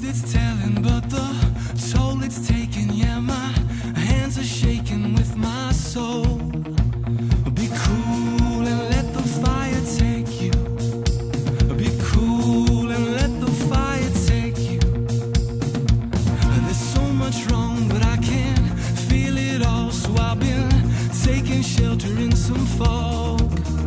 it's telling, but the toll it's taking. Yeah, my hands are shaking with my soul. Be cool and let the fire take you. Be cool and let the fire take you. There's so much wrong, but I can't feel it all. So I've been taking shelter in some fog.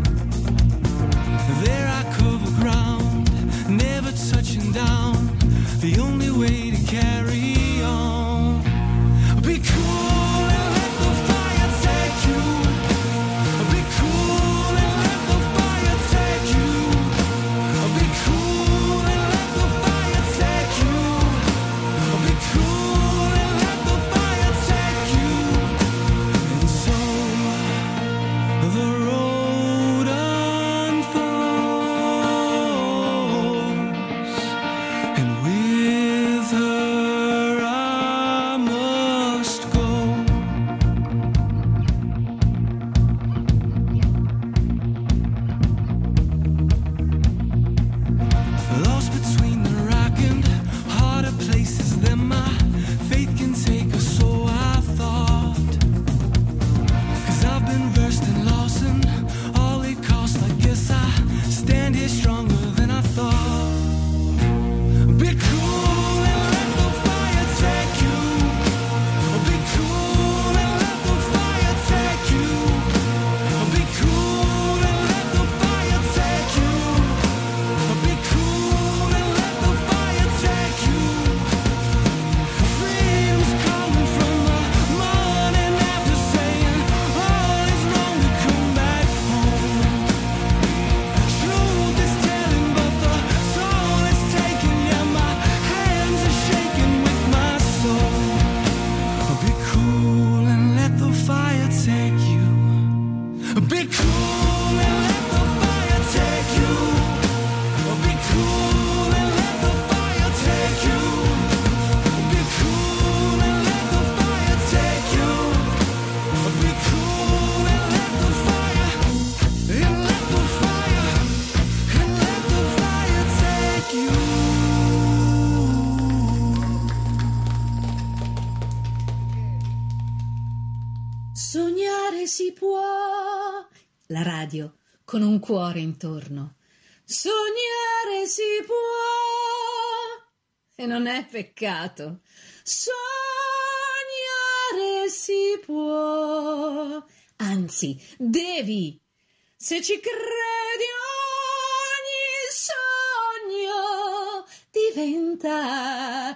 There I cover ground, never touching down. The only way to carry on. Be cool and let the fire take you. Be cool and let the fire take you. Be cool and let the fire take you. Be cool and let the fire take you. And so the road unfolds, and with her I must go. Lost between the rock and harder places than my faith can take us, so I thought. 'Cause I've been versed and lost and all it cost. I guess I stand here stronger than I thought. Be cool and let the fire take you. Be cool and let the fire take you. Be cool and let the fire take you. Be cool and let the fire take you. Freedom's coming from the morning after, saying all is wrong, we come back home. Truth is telling, but the soul is taking. Yeah, my hands are shaking with my soul. Be cool and let the fire take you. Be cool and let the fire take you. Be cool and let the fire take you. Be cool and let the fire take you. Be cool and let the fire, and let the fire, and let the fire take you. Sognare si può, la radio con un cuore intorno. Sognare si può e non è peccato. Sognare si può, anzi, devi. Se ci credi ogni sogno diventa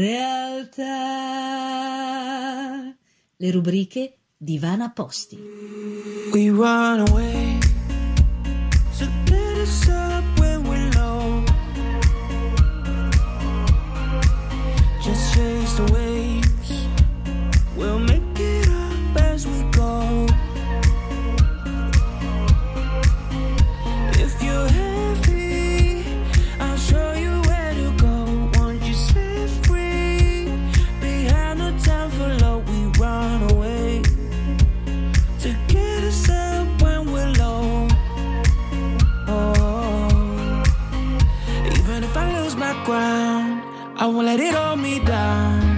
realtà. Le rubriche di Ivana Posti. We run away, so let us up when we're low. Just chase the waves, we'll make it up as we go. If you're heavy, I'll show you where to go. Won't you set free? Behind the time for love, we run away to get us up when we're low. Oh, even if I lose my ground, I won't let it hold me down.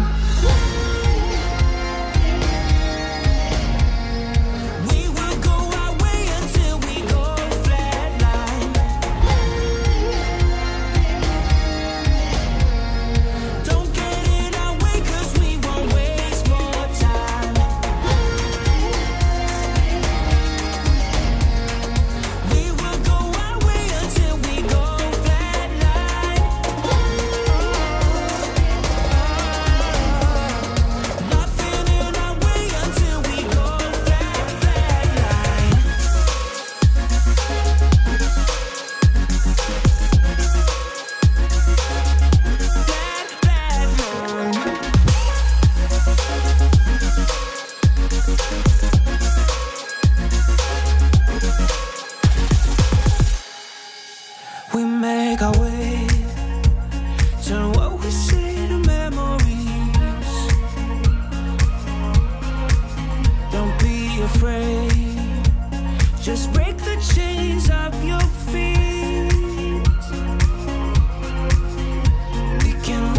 We will go our way until we go flatline. Don't get in our way, 'cause we won't waste more time. We will go our way until we go flatline. Nothing in our way until we go flatline. We make our way, turn what we say to memories. Don't be afraid, just break the chains of your feet. We can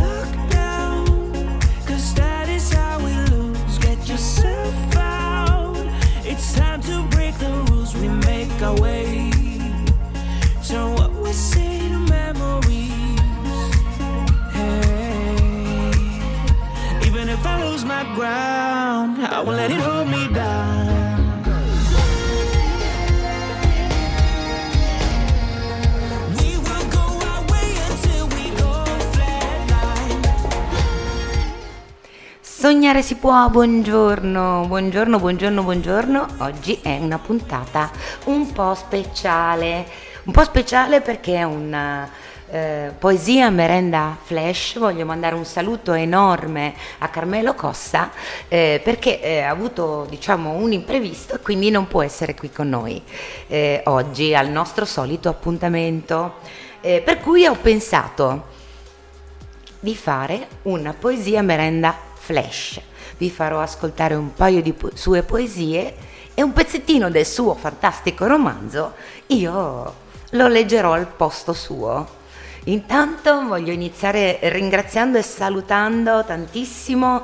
Sognare si può, buongiorno, buongiorno, buongiorno, buongiorno. Oggi è una puntata un po' speciale perché è una poesia merenda flash. Voglio mandare un saluto enorme a Carmelo Cossa perché ha avuto, diciamo, un imprevisto e quindi non può essere qui con noi oggi al nostro solito appuntamento. Per cui ho pensato di fare una poesia merenda flash. Vi farò ascoltare un paio di sue poesie e un pezzettino del suo fantastico romanzo. Io lo leggerò al posto suo. Intanto voglio iniziare ringraziando e salutando tantissimo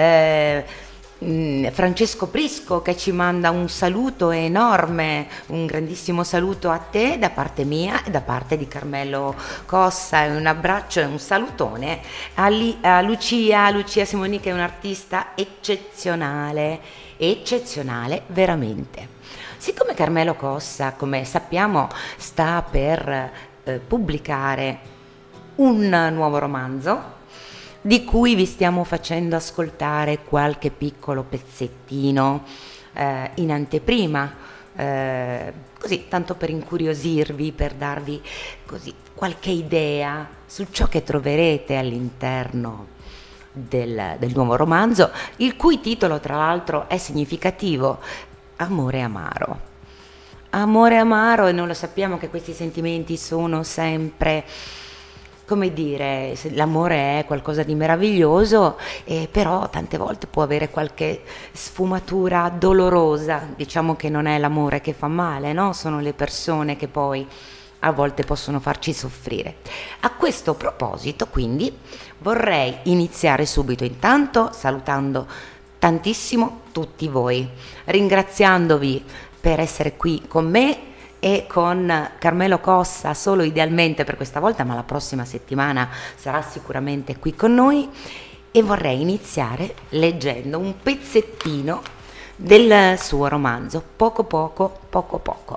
Francesco Prisco, che ci manda un saluto enorme, un grandissimo saluto a te da parte mia e da parte di Carmelo Cossa, e un abbraccio e un salutone a Lucia Simoni, che è un'artista eccezionale veramente. Siccome Carmelo Cossa, come sappiamo, sta per pubblicare un nuovo romanzo di cui vi stiamo facendo ascoltare qualche piccolo pezzettino in anteprima, così tanto per incuriosirvi, per darvi così qualche idea su ciò che troverete all'interno del nuovo romanzo, il cui titolo tra l'altro è significativo: Amore amaro. Amore amaro, e non lo sappiamo che questi sentimenti sono sempre, come dire, l'amore è qualcosa di meraviglioso, però tante volte può avere qualche sfumatura dolorosa. Diciamo che non è l'amore che fa male, no? Sono le persone che poi a volte possono farci soffrire. A questo proposito, quindi, vorrei iniziare subito, intanto salutando tantissimo tutti voi, ringraziandovi per essere qui con me e con Carmelo Cossa solo idealmente per questa volta, ma la prossima settimana sarà sicuramente qui con noi. E vorrei iniziare leggendo un pezzettino del suo romanzo, Poco poco, poco poco.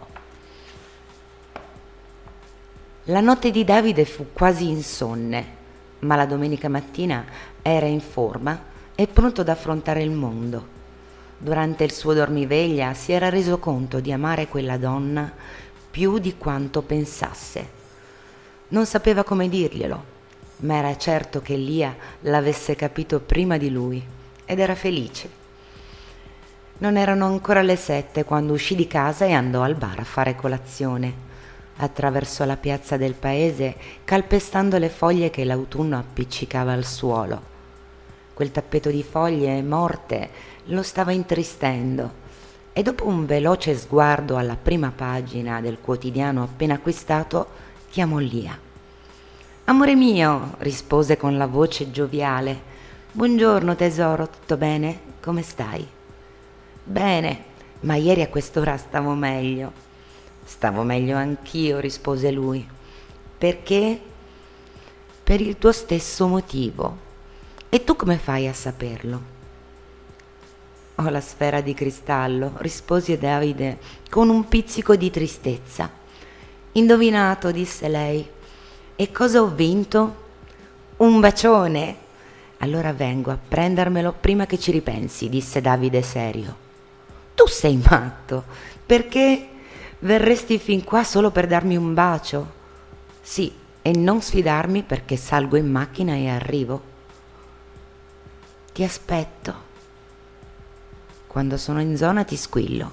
La notte di Davide fu quasi insonne, ma la domenica mattina era in forma e pronto ad affrontare il mondo. Durante il suo dormiveglia si era reso conto di amare quella donna più di quanto pensasse. Non sapeva come dirglielo, ma era certo che Lia l'avesse capito prima di lui ed era felice. Non erano ancora le 7 quando uscì di casa e andò al bar a fare colazione. Attraversò la piazza del paese calpestando le foglie che l'autunno appiccicava al suolo. Quel tappeto di foglie morte lo stava intristendo e dopo un veloce sguardo alla prima pagina del quotidiano appena acquistato chiamò Lia. «Amore mio», rispose con la voce gioviale. «Buongiorno tesoro, tutto bene? Come stai?» «Bene, ma ieri a quest'ora stavo meglio». «Stavo meglio anch'io», rispose lui. «Perché?» «Per il tuo stesso motivo. E tu come fai a saperlo?» «Ho la sfera di cristallo», rispose Davide con un pizzico di tristezza. «Indovinato», disse lei. «E cosa ho vinto?» «Un bacione». «Allora vengo a prendermelo prima che ci ripensi», disse Davide serio. «Tu sei matto, perché verresti fin qua solo per darmi un bacio?» «Sì, e non sfidarmi perché salgo in macchina e arrivo». «Ti aspetto. Quando sono in zona ti squillo».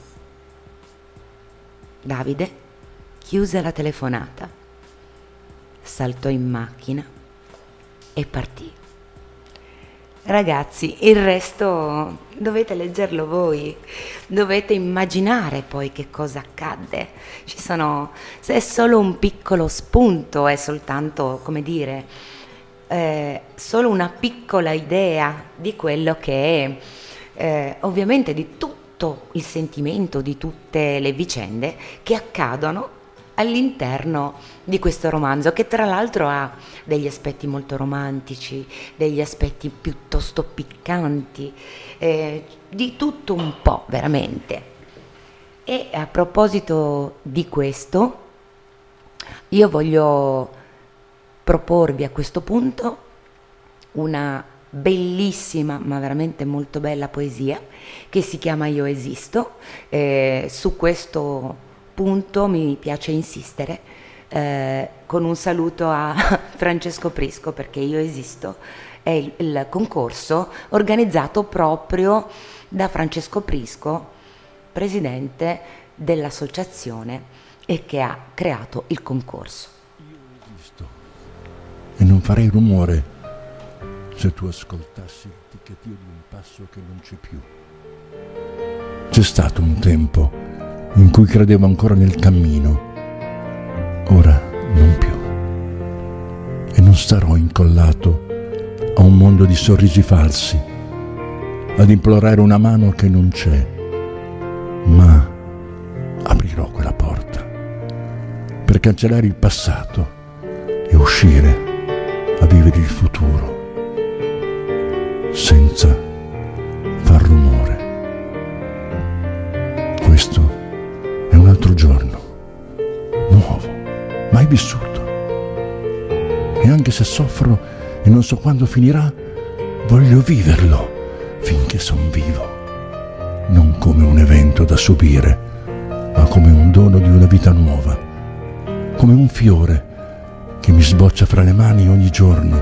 Davide chiuse la telefonata, saltò in macchina e partì. Ragazzi, il resto dovete leggerlo voi, dovete immaginare poi che cosa accadde. Se è solo un piccolo spunto, è soltanto, come dire, solo una piccola idea di quello che è, ovviamente, di tutto il sentimento, di tutte le vicende che accadono all'interno di questo romanzo, che tra l'altro ha degli aspetti molto romantici, degli aspetti piuttosto piccanti, di tutto un po' veramente. E a proposito di questo, io voglio proporvi a questo punto una bellissima, ma veramente molto bella poesia che si chiama Io esisto. Su questo punto mi piace insistere con un saluto a Francesco Prisco, perché Io esisto è il concorso organizzato proprio da Francesco Prisco, presidente dell'associazione, e che ha creato il concorso. E non farei rumore se tu ascoltassi il ticchettio di un passo che non c'è più. C'è stato un tempo in cui credevo ancora nel cammino, ora non più. E non starò incollato a un mondo di sorrisi falsi, ad implorare una mano che non c'è, ma aprirò quella porta per cancellare il passato e uscire a vivere il futuro senza far rumore. Questo è un altro giorno, nuovo, mai vissuto. E anche se soffro e non so quando finirà, voglio viverlo finché son vivo, non come un evento da subire, ma come un dono di una vita nuova, come un fiore che mi sboccia fra le mani ogni giorno,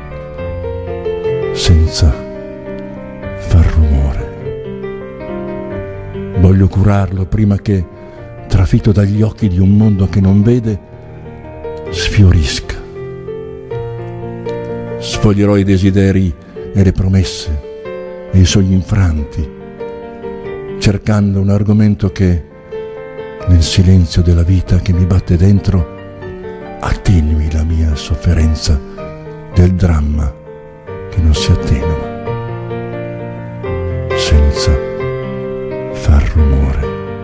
senza far rumore. Voglio curarlo prima che, trafitto dagli occhi di un mondo che non vede, sfiorisca. Sfoglierò i desideri e le promesse e i sogni infranti, cercando un argomento che, nel silenzio della vita che mi batte dentro, attenui la mia sofferenza del dramma che non si attenua, senza far rumore.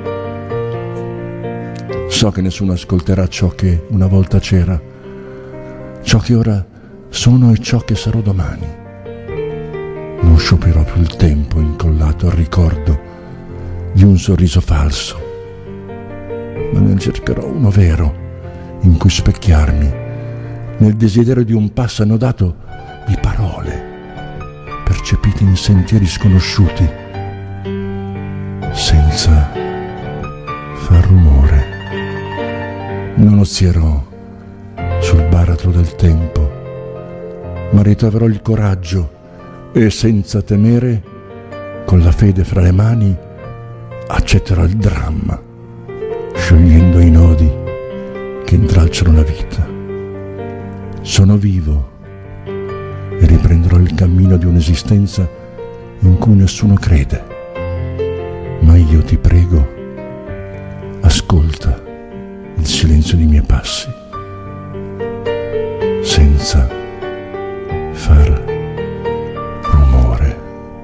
So che nessuno ascolterà ciò che una volta c'era, ciò che ora sono e ciò che sarò domani. Non sciupirò più il tempo incollato al ricordo di un sorriso falso, ma ne cercherò uno vero in cui specchiarmi nel desiderio di un passo annodato di parole percepite in sentieri sconosciuti, senza far rumore. Non ozierò sul baratro del tempo, ma ritroverò il coraggio e senza temere, con la fede fra le mani, accetterò il dramma, sciogliendo i nodi che intralciano la vita. Sono vivo e riprenderò il cammino di un'esistenza in cui nessuno crede. Ma io ti prego, ascolta il silenzio dei miei passi, senza far rumore.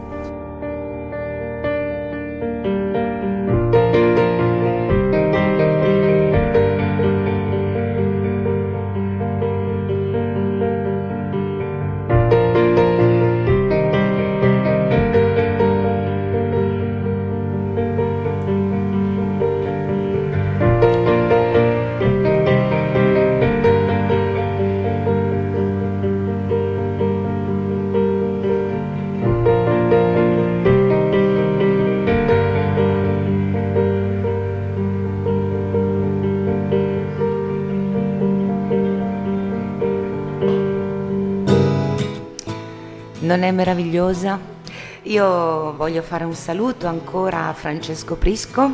Non è meravigliosa? Io voglio fare un saluto ancora a Francesco Prisco,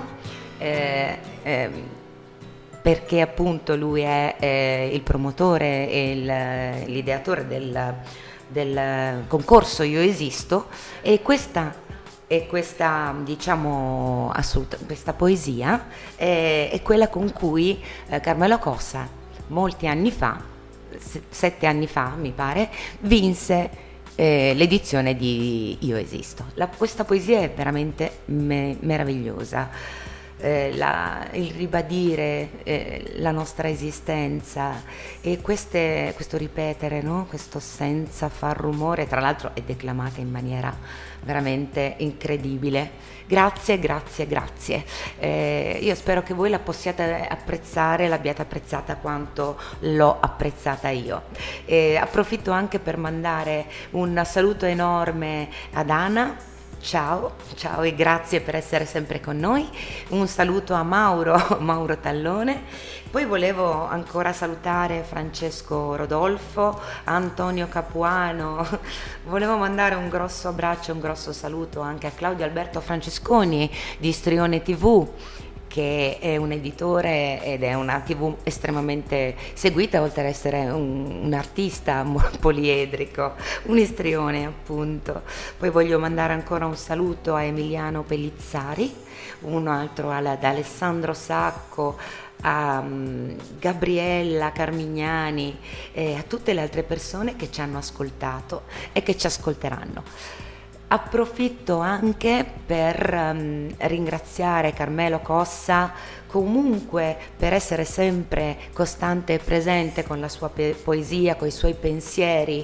perché appunto lui è il promotore e l'ideatore del concorso Io esisto, e questa diciamo questa poesia è quella con cui Carmelo Cossa molti anni fa, 7 anni fa mi pare, vinse l'edizione di Io esisto. Questa poesia è veramente meravigliosa. il ribadire la nostra esistenza e questo ripetere, no? Questo senza far rumore, tra l'altro è declamata in maniera veramente incredibile. Grazie, grazie, grazie. Io spero che voi la possiate apprezzare, l'abbiate apprezzata quanto l'ho apprezzata io. Approfitto anche per mandare un saluto enorme ad Ana. Ciao, ciao e grazie per essere sempre con noi. Un saluto a Mauro Tallone. Poi volevo ancora salutare Francesco Rodolfo, Antonio Capuano. Volevo mandare un grosso abbraccio, un grosso saluto anche a Claudio Alberto Francesconi di Strione TV, che è un editore ed è una TV estremamente seguita, oltre ad essere un artista poliedrico, un istrione appunto. Poi voglio mandare ancora un saluto a Emiliano Pellizzari, un altro ad Alessandro Sacco, a Gabriella Carmignani e a tutte le altre persone che ci hanno ascoltato e che ci ascolteranno. Approfitto anche per ringraziare Carmelo Cossa, comunque per essere sempre costante e presente con la sua poesia, con i suoi pensieri.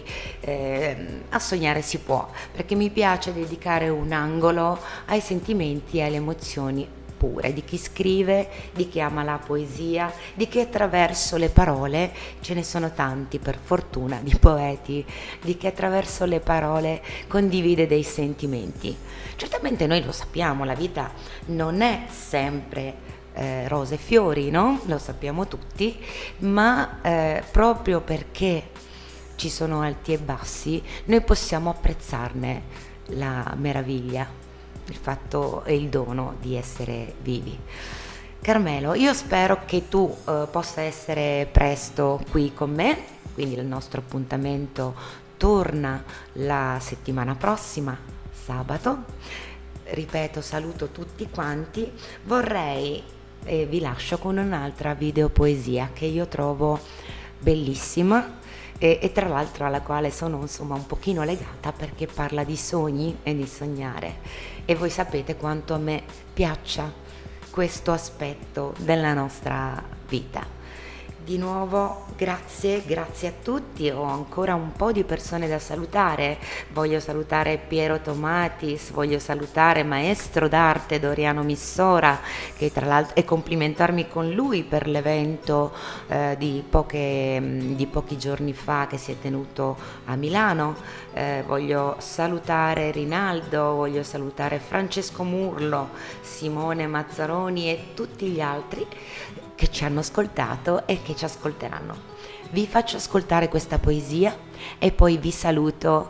A sognare si può, perché mi piace dedicare un angolo ai sentimenti e alle emozioni pure di chi scrive, di chi ama la poesia, di chi attraverso le parole, ce ne sono tanti per fortuna di poeti, di chi attraverso le parole condivide dei sentimenti. Certamente noi lo sappiamo, la vita non è sempre rose e fiori, no? Lo sappiamo tutti, ma proprio perché ci sono alti e bassi, noi possiamo apprezzarne la meraviglia, il fatto e il dono di essere vivi. Carmelo, io spero che tu possa essere presto qui con me, quindi il nostro appuntamento torna la settimana prossima, sabato. Ripeto, saluto tutti quanti. Vorrei vi lascio con un'altra videopoesia che io trovo bellissima e tra l'altro alla quale sono insomma un pochino legata, perché parla di sogni e di sognare, e voi sapete quanto a me piaccia questo aspetto della nostra vita. Di nuovo grazie a tutti. Ho ancora un po' di persone da salutare. Voglio salutare Piero Tomatis, voglio salutare Maestro d'Arte Doriano Missora, che tra l'altro, e complimentarmi con lui per l'evento di pochi giorni fa che si è tenuto a Milano. Voglio salutare Rinaldo, voglio salutare Francesco Murlo, Simone Mazzaroni e tutti gli altri che ci hanno ascoltato e che ci ascolteranno. Vi faccio ascoltare questa poesia e poi vi saluto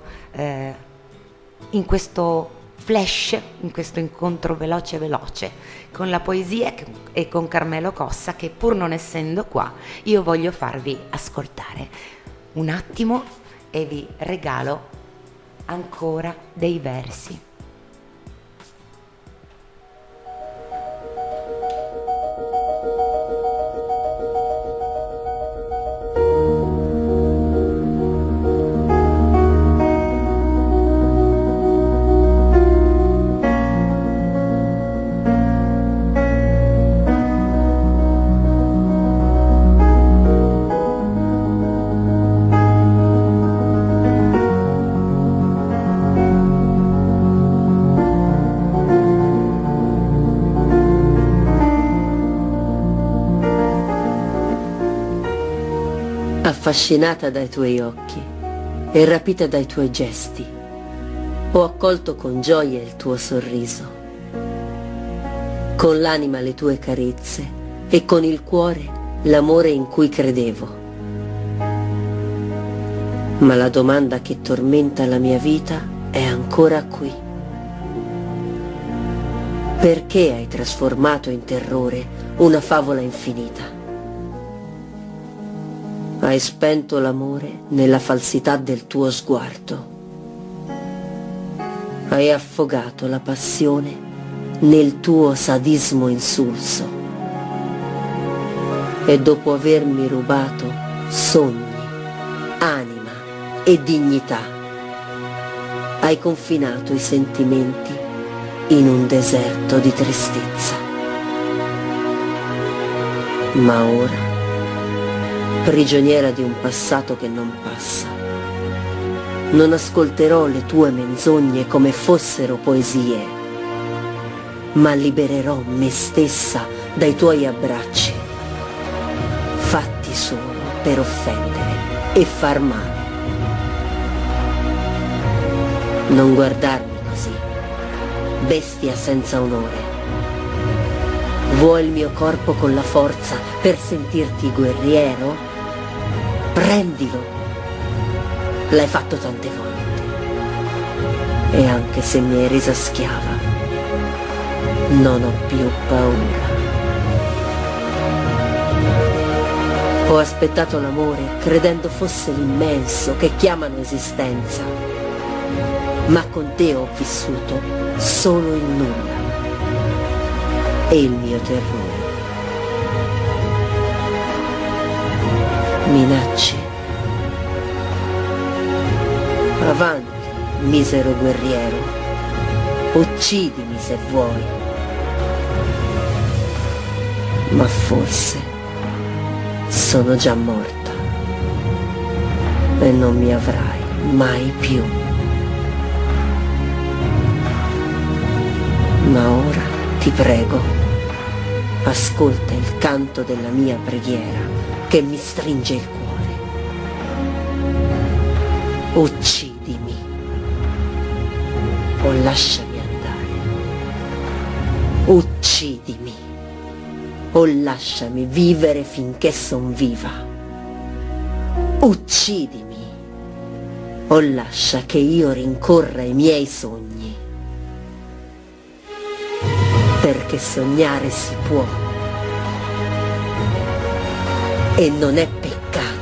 in questo flash, in questo incontro veloce con la poesia e con Carmelo Cossa, che pur non essendo qua io voglio farvi ascoltare un attimo e vi regalo ancora dei versi. Affascinata dai tuoi occhi e rapita dai tuoi gesti, ho accolto con gioia il tuo sorriso, con l'anima le tue carezze e con il cuore l'amore in cui credevo. Ma la domanda che tormenta la mia vita è ancora qui. Perché hai trasformato in terrore una favola infinita? Hai spento l'amore nella falsità del tuo sguardo. Hai affogato la passione nel tuo sadismo insulso. E dopo avermi rubato sogni, anima e dignità, hai confinato i sentimenti in un deserto di tristezza. Ma ora, prigioniera di un passato che non passa, non ascolterò le tue menzogne come fossero poesie, ma libererò me stessa dai tuoi abbracci, fatti solo per offendere e far male. Non guardarmi così, bestia senza onore. Vuoi il mio corpo con la forza per sentirti guerriero? Prendilo. L'hai fatto tante volte. E anche se mi hai resa schiava, non ho più paura. Ho aspettato l'amore credendo fosse l'immenso che chiamano esistenza, ma con te ho vissuto solo il nulla e il mio terrore. Minacce. Avanti, misero guerriero, uccidimi se vuoi, ma forse sono già morta e non mi avrai mai più. Ma ora ti prego, ascolta il canto della mia preghiera che mi stringe il cuore. Uccidimi o lasciami andare. Uccidimi o lasciami vivere finché son viva. Uccidimi o lascia che io rincorra i miei sogni. Perché sognare si può e non è peccato.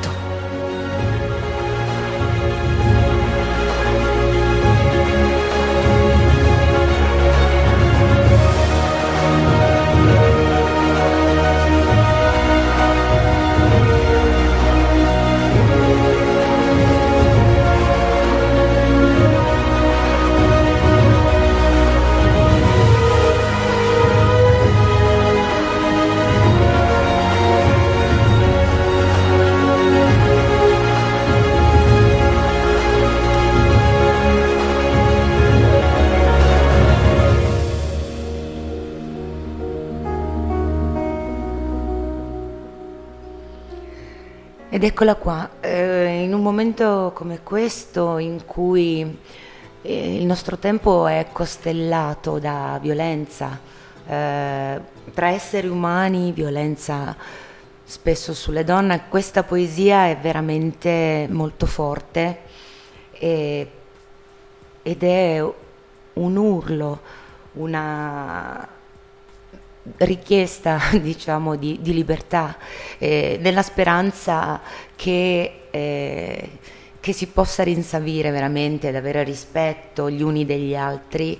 Ed eccola qua, in un momento come questo in cui il nostro tempo è costellato da violenza tra esseri umani, violenza spesso sulle donne, questa poesia è veramente molto forte ed è un urlo, una richiesta, diciamo, di libertà, nella speranza che si possa rinsavire veramente ad avere rispetto gli uni degli altri.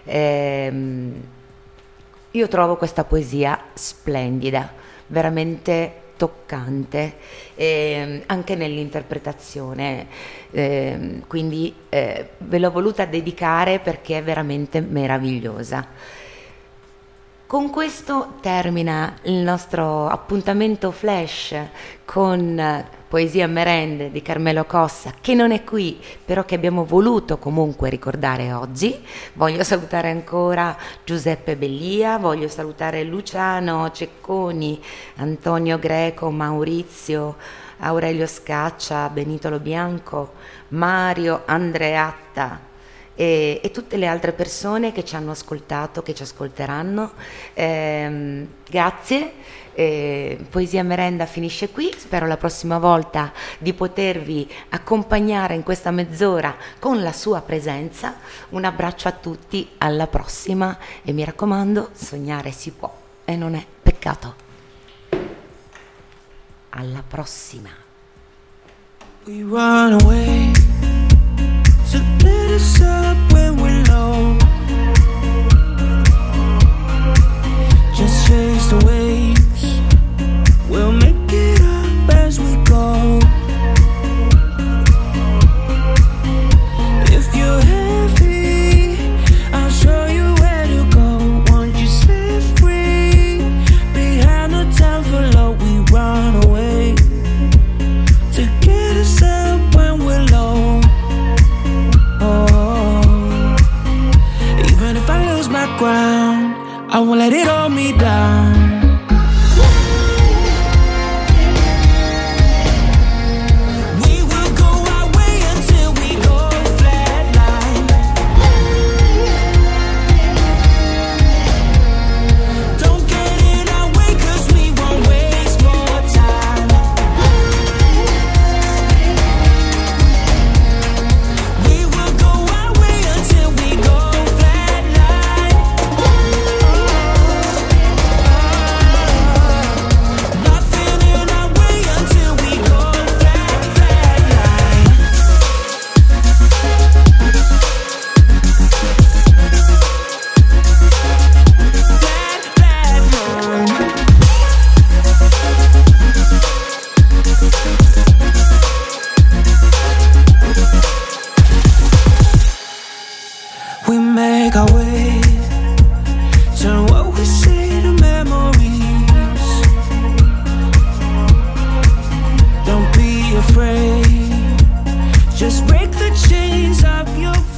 Io trovo questa poesia splendida, veramente toccante, anche nell'interpretazione, quindi ve l'ho voluta dedicare perché è veramente meravigliosa. Con questo termina il nostro appuntamento flash con Poesia e Merende di Carmelo Cossa, che non è qui, però che abbiamo voluto comunque ricordare oggi. Voglio salutare ancora Giuseppe Bellia, voglio salutare Luciano Cecconi, Antonio Greco, Maurizio, Aurelio Scaccia, Benito Lobianco, Mario Andreatta, e tutte le altre persone che ci hanno ascoltato, che ci ascolteranno. Grazie. Poesia Merenda finisce qui, spero la prossima volta di potervi accompagnare in questa mezz'ora con la sua presenza. Un abbraccio a tutti, alla prossima, e mi raccomando, sognare si può e non è peccato. Alla prossima. We run away, so let us up when we're low. Just chase the waves, we'll make it up as we go. If you're heavy, I'll show you where to go. Once you set free, behind the town for low. have your